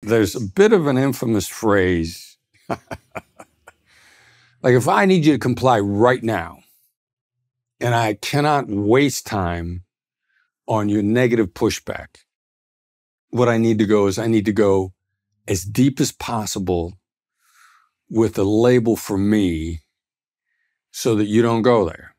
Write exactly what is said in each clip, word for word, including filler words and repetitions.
there's a bit of an infamous phrase. Like, if I need you to comply right now, and I cannot waste time on your negative pushback, what I need to go is I need to go as deep as possible with a label for me so that you don't go there.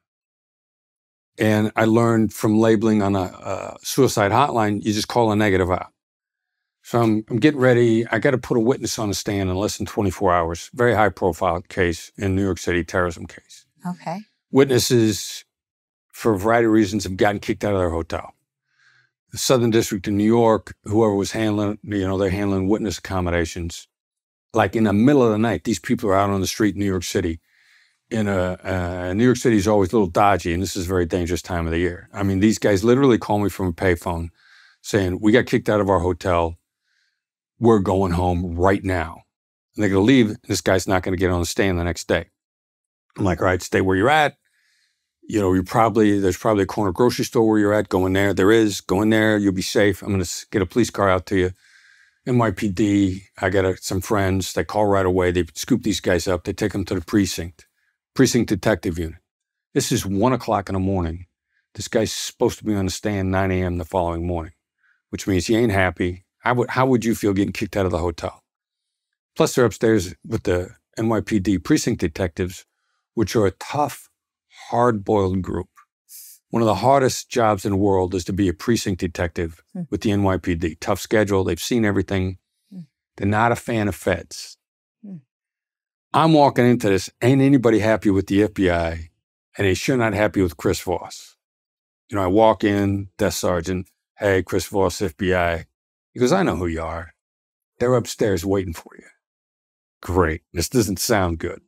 And I learned from labeling on a, a suicide hotline, you just call a negative out. So I'm, I'm getting ready. I got to put a witness on the stand in less than twenty-four hours. Very high profile case in New York City, terrorism case. Okay. Witnesses, for a variety of reasons, have gotten kicked out of their hotel. The Southern District of New York, whoever was handling, you know, they're handling witness accommodations. Like in the middle of the night, these people are out on the street in New York City. In a, uh, New York City is always a little dodgy, and this is a very dangerous time of the year. I mean, these guys literally call me from a payphone saying, we got kicked out of our hotel. We're going home right now. And they're going to leave. And this guy's not going to get on the stand the next day. I'm like, all right, stay where you're at. You know, you probably, there's probably a corner grocery store where you're at. Go in there. There is. Go in there. You'll be safe. I'm going to get a police car out to you. N Y P D, I got a, some friends. They call right away. They scoop these guys up. They take them to the precinct. Precinct detective unit. This is one o'clock in the morning. This guy's supposed to be on the stand nine A M the following morning, which means he ain't happy. How would, how would you feel getting kicked out of the hotel? Plus they're upstairs with the N Y P D precinct detectives, which are a tough, hard-boiled group. One of the hardest jobs in the world is to be a precinct detective hmm. with the N Y P D. Tough schedule. They've seen everything. Hmm. They're not a fan of feds. Hmm. I'm walking into this, ain't anybody happy with the F B I, and they sure not happy with Chris Voss. You know, I walk in, desk sergeant, hey, Chris Voss, F B I. He goes, I know who you are. They're upstairs waiting for you. Great. This doesn't sound good.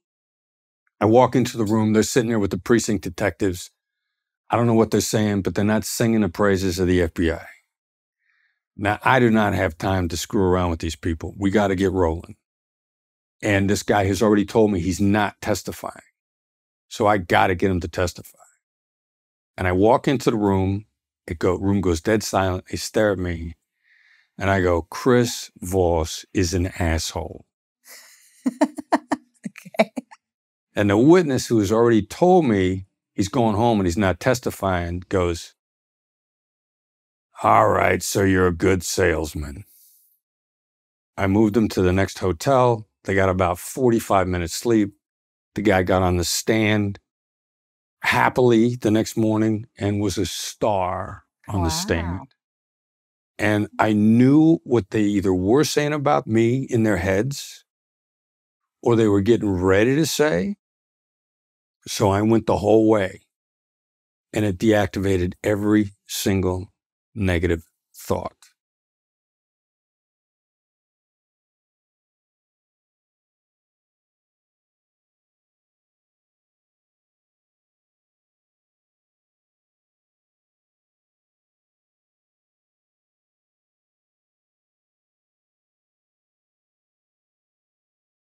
I walk into the room. They're sitting there with the precinct detectives. I don't know what they're saying, but they're not singing the praises of the F B I. Now, I do not have time to screw around with these people. We got to get rolling. And this guy has already told me he's not testifying. So I got to get him to testify. And I walk into the room. It go, room goes dead silent. They stare at me. And I go, Chris Voss is an asshole. Okay. And the witness who has already told me he's going home and he's not testifying goes, all right, so you're a good salesman. I moved him to the next hotel. They got about forty-five minutes sleep. The guy got on the stand happily the next morning and was a star on wow. the stand. And I knew what they either were saying about me in their heads or they were getting ready to say. So I went the whole way and it deactivated every single negative thought.